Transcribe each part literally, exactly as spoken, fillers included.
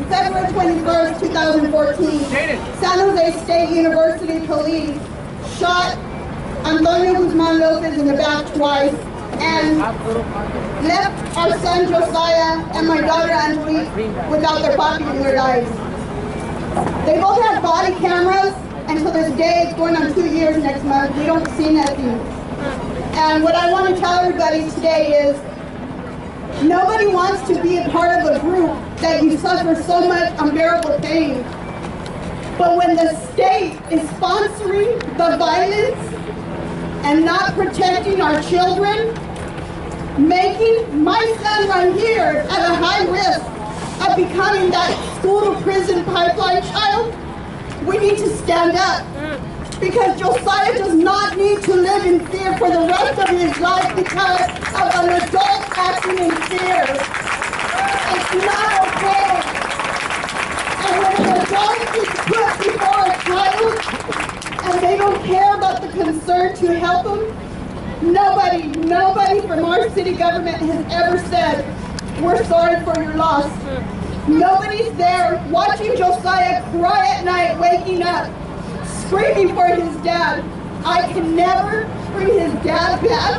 On February twenty-first, two thousand fourteen, San Jose State University police shot Antonio Guzman Lopez in the back twice and left our son Josiah and my daughter Angelique without their papi in their lives. They both had body cameras, and to this day, it's going on two years next month. We don't see nothing. And what I want to tell everybody today is, nobody wants to be a part of a group that you suffer so much unbearable pain. But when the state is sponsoring the violence and not protecting our children, making my son right here at a high risk of becoming that school-to-prison pipeline child, we need to stand up. Because Josiah does not need to live in fear for the rest of his life because of an adult acting in fear. It's not okay. And when an adult is put before a child and they don't care about the concern to help them, nobody, nobody from our city government has ever said, we're sorry for your loss. Nobody's there watching Josiah cry at night, waking up, screaming for his dad. I can never bring his dad back.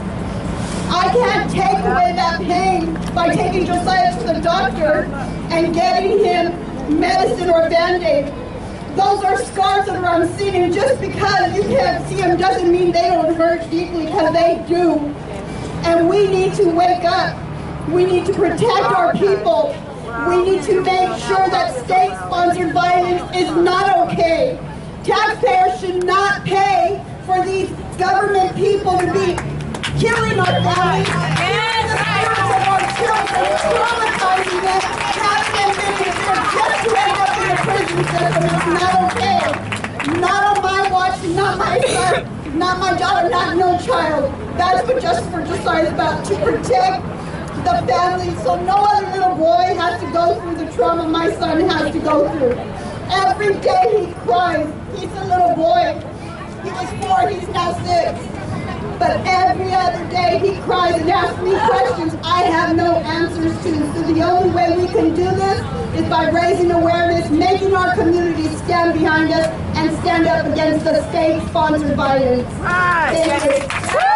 I can't take away that pain by taking Josiah to the doctor and getting him medicine or Band-Aid. Those are scars that are unseen, and just because you can't see them doesn't mean they don't hurt deeply, because they do. And we need to wake up. We need to protect our people. We need to make sure that state-sponsored violence is not okay. Taxpayers should not pay for these government people to be killing our families, killing the parents of our children, traumatizing them, having them in here just to end up in the prison system. It's not okay. Not on my watch, not my son, not my daughter, not no child. That's what Justice for Josiah is about, to protect the family so no other little boy has to go through the trauma my son has to go through. Every day he cries. He's a little boy. He was four, he's now six. But every other day he cries and asks me questions I have no answers to. So the only way we can do this is by raising awareness, making our community stand behind us, and stand up against the state-sponsored violence. Thank you.